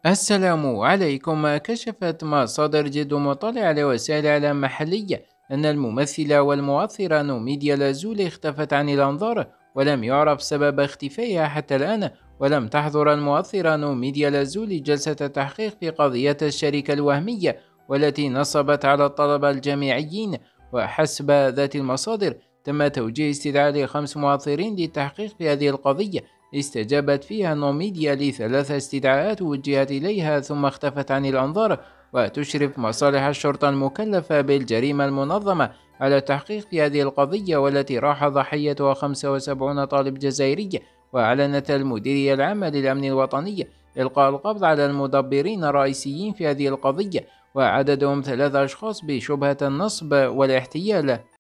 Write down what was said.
السلام عليكم. كشفت مصادر جد مطلعة لوسائل إعلام محلية أن الممثلة والمؤثرة نوميديا لازولي اختفت عن الأنظار، ولم يعرف سبب اختفائها حتى الآن. ولم تحضر المؤثرة نوميديا لازولي جلسة تحقيق في قضية الشركة الوهمية والتي نصبت على الطلبة الجامعيين. وحسب ذات المصادر تم توجيه استدعاء ل5 مؤثرين للتحقيق في هذه القضية. استجابت فيها نوميديا ل3 استدعاءات وجهت إليها ثم اختفت عن الأنظار. وتشرف مصالح الشرطة المكلفة بالجريمة المنظمة على التحقيق في هذه القضية، والتي راح ضحيتها 75 طالب جزائري. وأعلنت المديرية العامة للأمن الوطني إلقاء القبض على المدبرين الرئيسيين في هذه القضية، وعددهم 3 أشخاص بشبهة النصب والاحتيال.